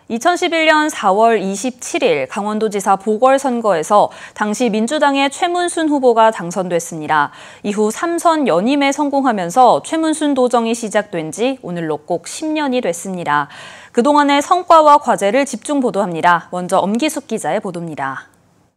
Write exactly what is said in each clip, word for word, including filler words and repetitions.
이천십일 년 사월 이십칠일 강원도지사 보궐선거에서 당시 민주당의 최문순 후보가 당선됐습니다. 이후 삼 선 연임에 성공하면서 최문순 도정이 시작된 지 오늘로 꼭 십 년이 됐습니다. 그동안의 성과와 과제를 집중 보도합니다. 먼저 엄기숙 기자의 보도입니다.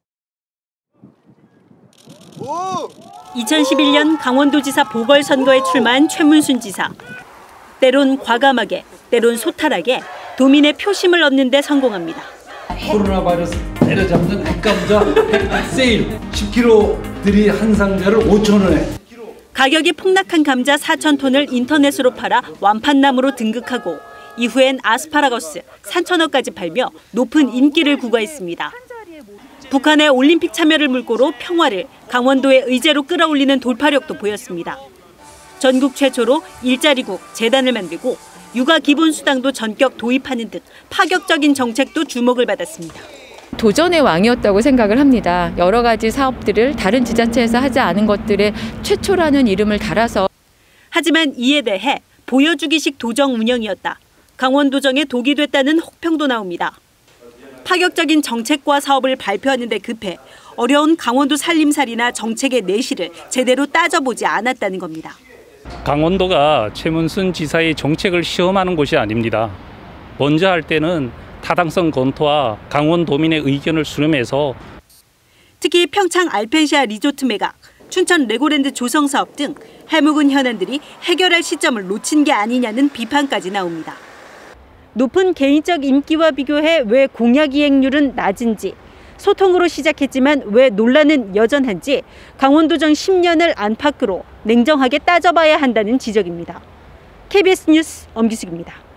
이천십일 년 강원도지사 보궐선거에 출마한 최문순 지사. 때론 과감하게, 때론 소탈하게 도민의 표심을 얻는 데 성공합니다. 코로나 바이러스 때려잡는 핵감자 핵세일 십 킬로그램들이 한 상자를 오천 원에. 가격이 폭락한 감자 사천 톤을 인터넷으로 팔아 완판남으로 등극하고 이후엔 아스파라거스 삼천원까지 팔며 높은 인기를 구가했습니다. 북한의 올림픽 참여를 물꼬로 평화를 강원도의 의제로 끌어올리는 돌파력도 보였습니다. 전국 최초로 일자리국 재단을 만들고 육아 기본수당도 전격 도입하는 등 파격적인 정책도 주목을 받았습니다. 도전의 왕이었다고 생각을 합니다. 여러 가지 사업들을 다른 지자체에서 하지 않은 것들에 최초라는 이름을 달아서. 하지만 이에 대해 보여주기식 도정 운영이었다. 강원도정에 독이 됐다는 혹평도 나옵니다. 파격적인 정책과 사업을 발표하는 데 급해 어려운 강원도 살림살이나 정책의 내실을 제대로 따져보지 않았다는 겁니다. 강원도가 최문순 지사의 정책을 시험하는 곳이 아닙니다. 먼저 할 때는 타당성 검토와 강원도민의 의견을 수렴해서 특히 평창 알펜시아 리조트 매각, 춘천 레고랜드 조성 사업 등 해묵은 현안들이 해결할 시점을 놓친 게 아니냐는 비판까지 나옵니다. 높은 개인적 인기와 비교해 왜 공약 이행률은 낮은지, 소통으로 시작했지만 왜 논란은 여전한지 강원도정 십 년을 안팎으로 냉정하게 따져봐야 한다는 지적입니다. 케이비에스 뉴스 엄기숙입니다.